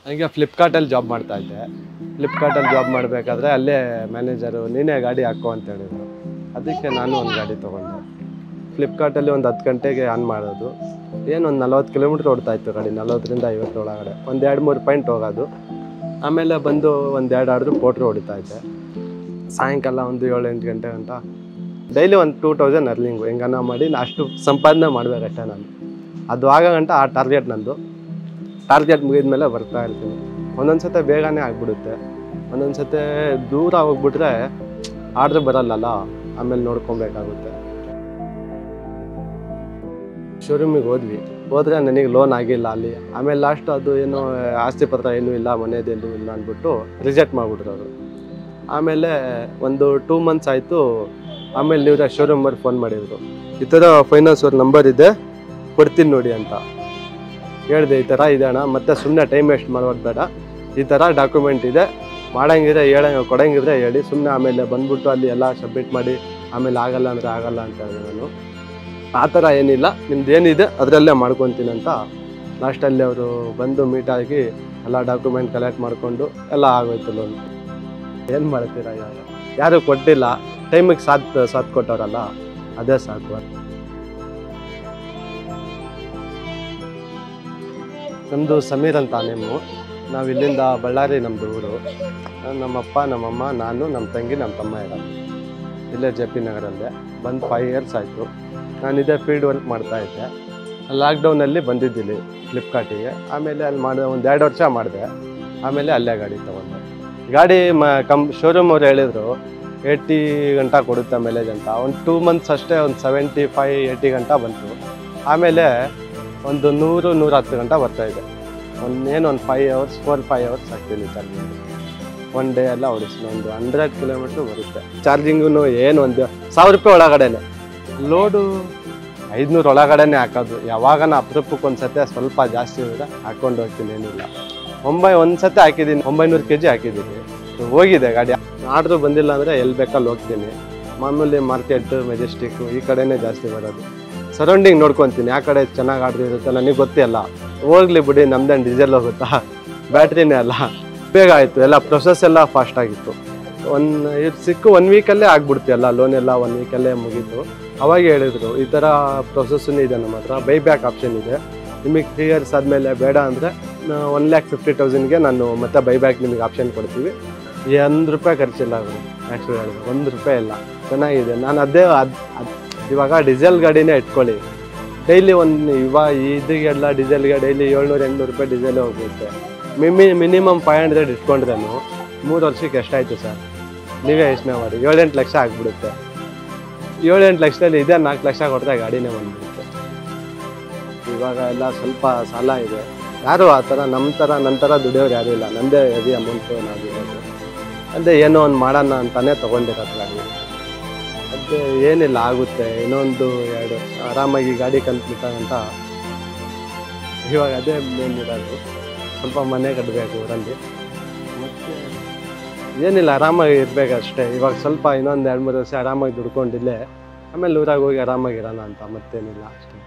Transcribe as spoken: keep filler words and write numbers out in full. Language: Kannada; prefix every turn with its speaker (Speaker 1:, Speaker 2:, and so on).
Speaker 1: ಹಂಗೆ ಫ್ಲಿಪ್ಕಾರ್ಟಲ್ಲಿ ಜಾಬ್ ಮಾಡ್ತಾ ಇದ್ದೆ. ಫ್ಲಿಪ್ಕಾರ್ಟಲ್ಲಿ ಜಾಬ್ ಮಾಡಬೇಕಾದ್ರೆ ಅಲ್ಲೇ ಮ್ಯಾನೇಜರು ನೀನೇ ಗಾಡಿ ಹಾಕೋ ಅಂತ ಹೇಳಿದರು. ಅದಕ್ಕೆ ನಾನು ಒಂದು ಗಾಡಿ ತೊಗೊಂಡೆ. ಫ್ಲಿಪ್ಕಾರ್ಟಲ್ಲಿ ಒಂದು ಹತ್ತು ಗಂಟೆಗೆ ಆನ್ ಮಾಡೋದು, ಏನು ಒಂದು ನಲ್ವತ್ತು ಕಿಲೋಮೀಟ್ರ್ ಓಡ್ತಾಯಿತ್ತು ಗಾಡಿ, ನಲ್ವತ್ತರಿಂದ ಐವತ್ತು ಒಳಗಡೆ ಒಂದು ಎರಡು ಮೂರು ಪಾಯಿಂಟ್ ಹೋಗೋದು. ಆಮೇಲೆ ಬಂದು ಒಂದು ಎರಡು ಆರ್ಡ್ರು ಪೋಟ್ರು ಹೊಡಿತಾ ಇದ್ದೆ. ಸಾಯಂಕಾಲ ಒಂದು ಏಳು ಎಂಟು ಗಂಟೆ ಗಂಟ ಡೈಲಿ ಒಂದು ಟೂ ತೌಸಂಡ್ ಅರ್ನಿಂಗು ಹೆಂಗನ ಮಾಡಿ ಅಷ್ಟು ಸಂಪಾದನೆ ಮಾಡಬೇಕಷ್ಟೇ ನಾನು. ಅದು ಆಗೋ ಗಂಟ ಆ ಟಾರ್ಗೆಟ್ ನಂದು. ಟಾರ್ಗೆಟ್ ಮುಗಿದ ಮೇಲೆ ಬರ್ತಾ ಇರ್ತೀನಿ. ಒಂದೊಂದು ಸತಿ ಬೇಗನೆ ಆಗಿಬಿಡುತ್ತೆ, ಒಂದೊಂದು ಸತಿ ದೂರ ಹೋಗ್ಬಿಟ್ರೆ ಆರ್ಡ್ರ್ ಬರಲ್ಲಲ್ಲ, ಆಮೇಲೆ ನೋಡ್ಕೊಬೇಕಾಗುತ್ತೆ. ಶೋರೂಮಿಗೆ ಹೋದ್ವಿ, ಹೋದರೆ ನನಗೆ ಲೋನ್ ಆಗಿಲ್ಲ ಅಲ್ಲಿ. ಆಮೇಲೆ ಲಾಸ್ಟ್ ಅದು ಏನೋ ಆಸ್ತಿ ಪತ್ರ ಏನೂ ಇಲ್ಲ, ಮನೆಯದೆಲ್ಲೂ ಇಲ್ಲ ಅಂದ್ಬಿಟ್ಟು ರಿಜೆಕ್ಟ್ ಮಾಡಿಬಿಟ್ರು ಅವರು. ಆಮೇಲೆ ಒಂದು ಟೂ ಮಂತ್ಸ್ ಆಯಿತು. ಆಮೇಲೆ ನೀವು ಶೋರೂಮಲ್ಲಿ ಫೋನ್ ಮಾಡಿದರು, ಈ ಥರ ಫೈನಾನ್ಸ್ ಅವ್ರ ನಂಬರ್ ಇದೆ ಕೊಡ್ತೀನಿ ನೋಡಿ ಅಂತ ಹೇಳಿದೆ. ಈ ಥರ ಇದೆ ಅಣ್ಣ, ಮತ್ತೆ ಸುಮ್ಮನೆ ಟೈಮ್ ವೇಸ್ಟ್ ಮಾಡೋದು ಬೇಡ, ಈ ಥರ ಡಾಕ್ಯುಮೆಂಟ್ ಇದೆ, ಮಾಡೋಂಗಿದ್ರೆ ಹೇಳ ಕೊಡೋಂಗಿದ್ರೆ ಹೇಳಿ, ಸುಮ್ಮನೆ ಆಮೇಲೆ ಬಂದ್ಬಿಟ್ಟು ಅಲ್ಲಿ ಎಲ್ಲ ಸಬ್ಮಿಟ್ ಮಾಡಿ ಆಮೇಲೆ ಆಗಲ್ಲ ಅಂದರೆ ಆಗಲ್ಲ ಅಂತ ಹೇಳಿದೆ ನಾನು. ಆ ಥರ ಏನಿಲ್ಲ, ನಿಮ್ದು ಏನಿದೆ ಅದರಲ್ಲೇ ಮಾಡ್ಕೊತೀನಿ ಅಂತ. ಲಾಸ್ಟಲ್ಲಿ ಅವರು ಬಂದು ಮೀಟ್ ಆಗಿ ಎಲ್ಲ ಡಾಕ್ಯುಮೆಂಟ್ ಕಲೆಕ್ಟ್ ಮಾಡಿಕೊಂಡು ಎಲ್ಲ ಆಗೋಯ್ತು ಲೋನ್. ಏನು ಮಾಡ್ತೀರಾ, ಯಾರು ಯಾರು ಕೊಟ್ಟಿಲ್ಲ, ಟೈಮಿಗೆ ಸಾಥ್ ಸಾಥ್ ಕೊಟ್ಟವರಲ್ಲ, ಅದೇ ಸಾಕು. ನಮ್ಮದು ಸಮೀರ್ ಅಂತ ನೇಮು. ನಾವು ಇಲ್ಲಿಂದ ಬಳ್ಳಾರಿ ನಮ್ಮದು ಊರು. ನಮ್ಮಪ್ಪ ನಮ್ಮಮ್ಮ ನಾನು ನಮ್ಮ ತಂಗಿ ನಮ್ಮ ತಮ್ಮ ಇರೋದು ಇಲ್ಲೇ ಜೆ ಪಿ ನಗರಲ್ಲೇ. ಬಂದು ಫೈವ್ ಇಯರ್ಸ್ ಆಯಿತು. ನಾನು ಇದೇ ಫೀಲ್ಡ್ ವರ್ಕ್ ಮಾಡ್ತಾಯಿದ್ದೆ. ಲಾಕ್ಡೌನಲ್ಲಿ ಬಂದಿದ್ದಿಲ್ಲಿ ಫ್ಲಿಪ್ಕಾರ್ಟಿಗೆ. ಆಮೇಲೆ ಅಲ್ಲಿ ಮಾಡಿದೆ, ಒಂದು ಎರಡು ವರ್ಷ ಮಾಡಿದೆ. ಆಮೇಲೆ ಅಲ್ಲೇ ಗಾಡಿ ತೊಗೊಂಡೆ. ಗಾಡಿ ಮ ಕಮ್ ಶೋರೂಮ್ ಅವ್ರು ಹೇಳಿದರು ಏಯ್ಟಿ ಗಂಟ ಕೊಡುತ್ತೆ ಮೈಲೇಜ್ ಅಂತ. ಒಂದು ಟೂ ಮಂತ್ಸ್ ಅಷ್ಟೇ ಒಂದು ಸೆವೆಂಟಿ ಫೈ ಏಯ್ಟಿ ಗಂಟ ಬಂತು. ಆಮೇಲೆ ಒಂದು ನೂರು ನೂರ ಹತ್ತು ಗಂಟ ಬರ್ತಾಯಿದೆ. ಒಂದು ಏನು ಒಂದು five hours four five hours ಆಗ್ತೀನಿ ಚಾರ್ಜಿಂಗ್. ಒನ್ ಡೇ ಎಲ್ಲ ಓಡಿಸ್ತೀನಿ, ಒಂದು ಹಂಡ್ರೆಡ್ ಕಿಲೋಮೀಟ್ರ್ ಬರುತ್ತೆ. ಚಾರ್ಜಿಂಗೂ ಏನು ಒಂದು ಸಾವಿರ ರೂಪಾಯಿ ಒಳಗಡೆನೆ. ಲೋಡು ಐದುನೂರು ಒಳಗಡೆನೆ ಹಾಕೋದು. ಯಾವಾಗನ ಅಪರೂಪಕ್ಕೆ ಒಂದು ಸತಿ ಸ್ವಲ್ಪ ಜಾಸ್ತಿ ಇದ್ರೆ ಹಾಕ್ಕೊಂಡು ಹೋಗ್ತೀನಿ, ಏನಿಲ್ಲ. ಒಂಬೈ ಒಂದು ಸತಿ ಹಾಕಿದ್ದೀನಿ, ಒಂಬೈನೂರು ಕೆ ಜಿ ಹಾಕಿದ್ದೀನಿ, ಹೋಗಿದೆ ಗಾಡಿ. ಆರ್ಡ್ರು ಬಂದಿಲ್ಲ ಅಂದರೆ ಎಲ್ಲಿ ಬೇಕಲ್ಲಿ ಹೋಗ್ತೀನಿ. ಮಾಮೂಲಿ ಮಾರ್ಕೆಟು ಮೆಜೆಸ್ಟಿಕ್ಕು ಈ ಕಡೆನೇ ಜಾಸ್ತಿ ಬರೋದು. ಸರೌಂಡಿಂಗ್ ನೋಡ್ಕೊತೀನಿ, ಆ ಕಡೆ ಚೆನ್ನಾಗಿ ಆರ್ಡ್ರ್ ಇರುತ್ತೆ, ನನಗೆ ಗೊತ್ತಿಲ್ಲ. ಹೋಗ್ಲಿ ಬಿಡಿ, ನಮ್ದೇನು ಡೀಸೆಲ್ ಹೋಗುತ್ತಾ, ಬ್ಯಾಟ್ರಿನೇ ಅಲ್ಲ. ಬೇಗ ಆಯಿತು, ಎಲ್ಲ ಪ್ರೊಸೆಸ್ ಎಲ್ಲ ಫಾಸ್ಟಾಗಿತ್ತು. ಒನ್ ಇದು ಸಿಕ್ಕು ಒನ್ ವೀಕಲ್ಲೇ ಆಗ್ಬಿಡ್ತು ಎಲ್ಲ, ಲೋನ್ ಎಲ್ಲ ಒನ್ ವೀಕಲ್ಲೇ ಮುಗೀತು. ಅವಾಗ ಹೇಳಿದರು ಈ ಥರ ಪ್ರೊಸೆಸ್ಸೂ ಇದೆ ನಮ್ಮ ಹತ್ರ, ಬೈ ಬ್ಯಾಕ್ ಆಪ್ಷನ್ ಇದೆ. ನಿಮಗೆ ತ್ರೀ ಇಯರ್ಸ್ ಆದಮೇಲೆ ಬೇಡ ಅಂದರೆ ಒನ್ ಲ್ಯಾಕ್ ಫಿಫ್ಟಿ ತೌಸಂಡ್ಗೆ ನಾನು ಮತ್ತೆ ಬೈ ಬ್ಯಾಕ್ ನಿಮಗೆ ಆಪ್ಷನ್ ಕೊಡ್ತೀವಿ. ಒಂದು ರೂಪಾಯಿ ಖರ್ಚಿಲ್ಲ ಅವರು. ಆ್ಯಕ್ಚುಲಿ ಹೇಳಿದ್ರು ಒಂದು ರೂಪಾಯಿ ಇಲ್ಲ, ಚೆನ್ನಾಗಿದೆ. ನಾನು ಅದೇ ಅದು ಅದು ಇವಾಗ ಡೀಸೆಲ್ ಗಾಡಿನೇ ಇಟ್ಕೊಳ್ಳಿ, ಡೈಲಿ ಒಂದು ಇವಾಗ ಇದಕ್ಕೆಲ್ಲ ಡೀಸೆಲ್ಗೆ ಡೈಲಿ ಏಳ್ನೂರು ಎಂಟುನೂರು ರೂಪಾಯಿ ಡೀಸೆಲ್ ಹೋಗುತ್ತೆ. ಮಿಮಿ ಮಿನಿಮಮ್ ಫೈವ್ ಹಂಡ್ರೆಡ್ ಇಟ್ಕೊಂಡ್ರೇನು ಮೂರು ವರ್ಷಕ್ಕೆ ಎಷ್ಟಾಯಿತು ಸರ್, ನೀವೇ ಯೋಚನೆ ಮಾಡಿ. ಏಳೆಂಟು ಲಕ್ಷ ಆಗಿಬಿಡುತ್ತೆ. ಏಳೆಂಟು ಲಕ್ಷದಲ್ಲಿ ಇದೇ ನಾಲ್ಕು ಲಕ್ಷ ಕೊಟ್ಟರೆ ಗಾಡಿನೇ ಬಂದ್ಬಿಡುತ್ತೆ. ಇವಾಗ ಎಲ್ಲ ಸ್ವಲ್ಪ ಸಾಲ ಇದೆ. ಯಾರು ಆ ಥರ ನಮ್ಮ ಥರ ನನ್ನ ಥರ ದುಡಿಯೋರು ಯಾರೂ ಇಲ್ಲ. ನಮ್ಮದೇ ಹೆವಿ ಅಮೌಂಟು ನಾವಿರೋದು. ಅದೇ ಏನೋ ಒಂದು ಮಾಡೋಣ ಅಂತಲೇ ತೊಗೊಂಡಿರೋದು ಗಾಡಿ. ಅದೇ ಏನಿಲ್ಲ, ಆಗುತ್ತೆ. ಇನ್ನೊಂದು ಎರಡು ಆರಾಮಾಗಿ ಗಾಡಿ ಕಂಪ್ಲೀಟ್ ಅಂತ ಇವಾಗ ಅದೇ ಮೇನ್ ಇರೋದು. ಸ್ವಲ್ಪ ಮನೆ ಕಟ್ಟಬೇಕು ಊರಲ್ಲಿ, ಮತ್ತು ಏನಿಲ್ಲ, ಆರಾಮಾಗಿ ಇರಬೇಕಷ್ಟೇ. ಇವಾಗ ಸ್ವಲ್ಪ ಇನ್ನೊಂದು ಎರಡು ಮೂರು ವರ್ಷ ಆರಾಮಾಗಿ ದುಡ್ಕೊಂಡಿಲ್ಲೇ, ಆಮೇಲೆ ಊರಾಗ ಹೋಗಿ ಆರಾಮಾಗಿರೋಣ ಅಂತ, ಮತ್ತೇನಿಲ್ಲ ಅಷ್ಟೇ.